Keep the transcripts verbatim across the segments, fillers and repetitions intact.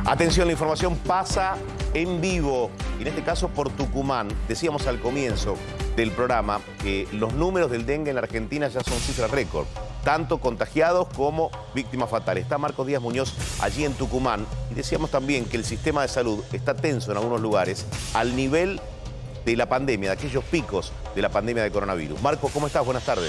Atención, la información pasa en vivo, y en este caso por Tucumán. Decíamos al comienzo del programa que los números del dengue en la Argentina ya son cifras récord, tanto contagiados como víctimas fatales. Está Marcos Díaz Muñoz allí en Tucumán, y decíamos también que el sistema de salud está tenso en algunos lugares al nivel de la pandemia, de aquellos picos de la pandemia de coronavirus. Marcos, ¿cómo estás? Buenas tardes.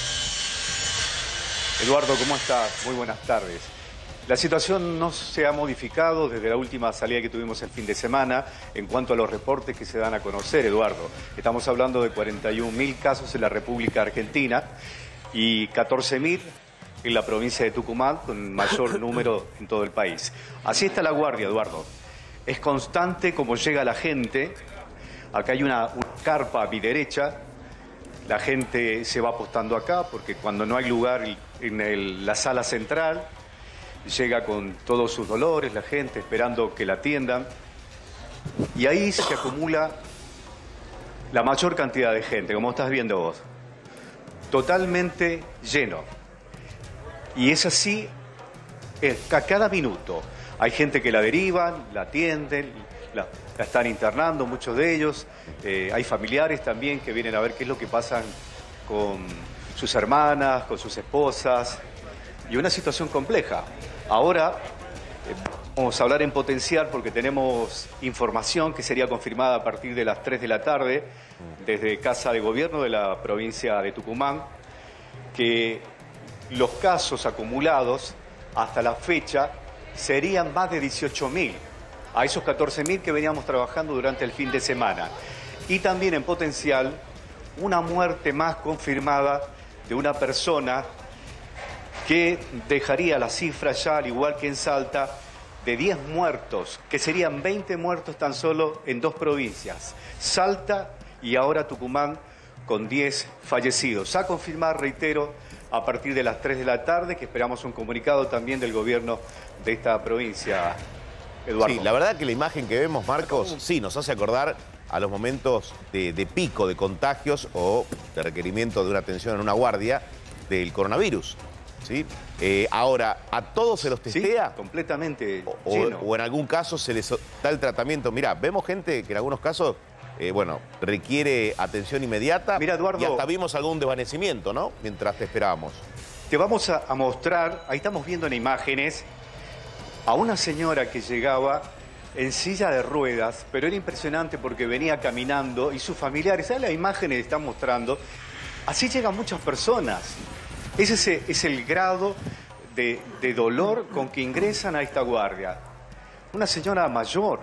Eduardo, ¿cómo estás? Muy buenas tardes. La situación no se ha modificado desde la última salida que tuvimos el fin de semana en cuanto a los reportes que se dan a conocer, Eduardo. Estamos hablando de cuarenta y un mil casos en la República Argentina y catorce mil en la provincia de Tucumán, con mayor número en todo el país. Así está la guardia, Eduardo. Es constante como llega la gente. Acá hay una, una carpa a mi derecha. La gente se va apostando acá porque cuando no hay lugar en el, la sala central, llega con todos sus dolores, la gente esperando que la atiendan. Y ahí se acumula la mayor cantidad de gente, como estás viendo vos. Totalmente lleno. Y es así a cada minuto. Hay gente que la derivan, la atienden, la, la están internando, muchos de ellos. Eh, hay familiares también que vienen a ver qué es lo que pasa con sus hermanas, con sus esposas. Y una situación compleja. Ahora eh, vamos a hablar en potencial porque tenemos información que sería confirmada a partir de las tres de la tarde desde Casa de Gobierno de la provincia de Tucumán, que los casos acumulados hasta la fecha serían más de dieciocho mil, a esos catorce mil que veníamos trabajando durante el fin de semana. Y también en potencial una muerte más confirmada de una persona que dejaría la cifra ya, al igual que en Salta, de diez muertos, que serían veinte muertos tan solo en dos provincias, Salta y ahora Tucumán, con diez fallecidos. A confirmar, reitero, a partir de las tres de la tarde, que esperamos un comunicado también del gobierno de esta provincia, Eduardo. Sí, la verdad que la imagen que vemos, Marcos, sí, nos hace acordar a los momentos de, de pico de contagios o de requerimiento de una atención en una guardia del coronavirus. ¿Sí? Eh, ahora, ¿a todos se los testea? Sí, completamente o, lleno. O, o en algún caso se les da el tratamiento. Mirá, vemos gente que en algunos casos, eh, bueno, requiere atención inmediata. Mira, Eduardo, y hasta vimos algún desvanecimiento, ¿no? Mientras te esperábamos. Te vamos a, a mostrar, ahí estamos viendo en imágenes, a una señora que llegaba en silla de ruedas, pero era impresionante porque venía caminando y sus familiares, ¿sabes? Las imágenes están mostrando. Así llegan muchas personas. Ese es el grado de, de dolor con que ingresan a esta guardia. Una señora mayor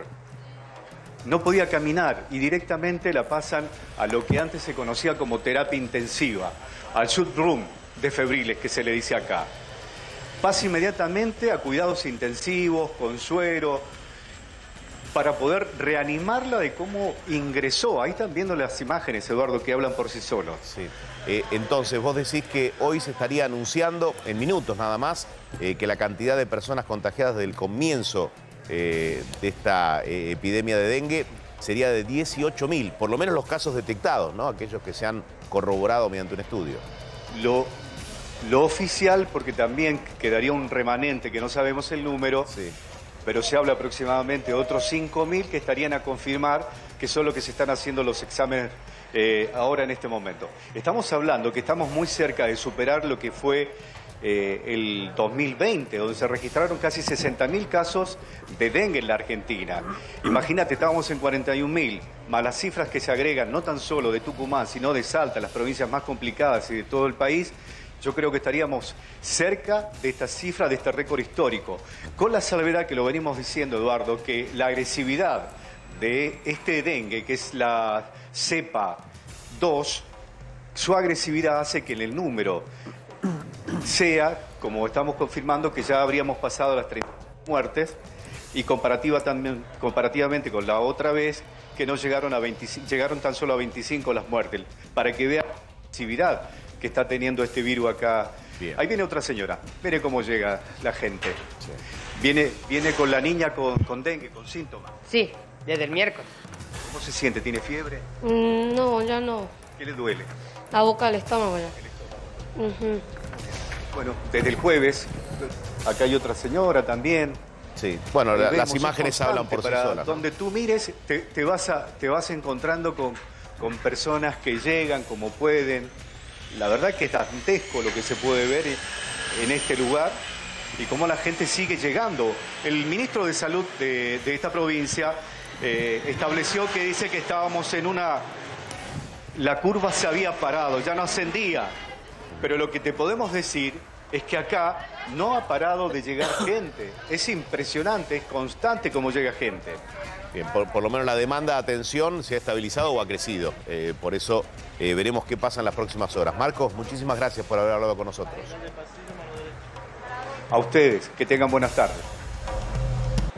no podía caminar y directamente la pasan a lo que antes se conocía como terapia intensiva, al shoot room de febriles, que se le dice acá. Pasa inmediatamente a cuidados intensivos, con suero, para poder reanimarla de cómo ingresó. Ahí están viendo las imágenes, Eduardo, que hablan por sí solos. Sí. Eh, entonces, vos decís que hoy se estaría anunciando, en minutos nada más, eh, que la cantidad de personas contagiadas del comienzo eh, de esta eh, epidemia de dengue sería de dieciocho mil, por lo menos los casos detectados, ¿no? Aquellos que se han corroborado mediante un estudio. Lo, lo oficial, porque también quedaría un remanente que no sabemos el número, sí, pero se habla aproximadamente de otros cinco mil que estarían a confirmar, que son los que se están haciendo los exámenes eh, ahora en este momento. Estamos hablando que estamos muy cerca de superar lo que fue eh, el dos mil veinte, donde se registraron casi sesenta mil casos de dengue en la Argentina. Imagínate, estábamos en cuarenta y un mil, más las cifras que se agregan, no tan solo de Tucumán, sino de Salta, las provincias más complicadas y de todo el país. Yo creo que estaríamos cerca de esta cifra, de este récord histórico. Con la salvedad que lo venimos diciendo, Eduardo, que la agresividad de este dengue, que es la cepa dos, su agresividad hace que en el número sea, como estamos confirmando, que ya habríamos pasado las treinta muertes y comparativa también, comparativamente con la otra vez, que no llegaron a veinticinco, llegaron tan solo a veinticinco las muertes, para que vean la agresividad que está teniendo este virus acá. Bien. Ahí viene otra señora, mire cómo llega la gente. Sí. Viene, viene con la niña con, con dengue, con síntomas. Sí, desde el miércoles. ¿Cómo se siente? ¿Tiene fiebre? Mm, no, ya no. ¿Qué le duele? La boca, el estómago ya. El estómago. Uh-huh. Bueno, desde el jueves, acá hay otra señora también, Sí, bueno, la, las Vemos, imágenes es hablan por sí para solas, ¿no? Donde tú mires, te, te, vas, a, te vas encontrando con, con personas que llegan como pueden. La verdad que es dantesco lo que se puede ver en este lugar y cómo la gente sigue llegando. El ministro de Salud de, de esta provincia eh, estableció que dice que estábamos en una... La curva se había parado, ya no ascendía. Pero lo que te podemos decir es que acá no ha parado de llegar gente. Es impresionante, es constante cómo llega gente. Bien, por, por lo menos la demanda de atención se ha estabilizado o ha crecido. Eh, por eso eh, veremos qué pasa en las próximas horas. Marcos, muchísimas gracias por haber hablado con nosotros. A ustedes, que tengan buenas tardes.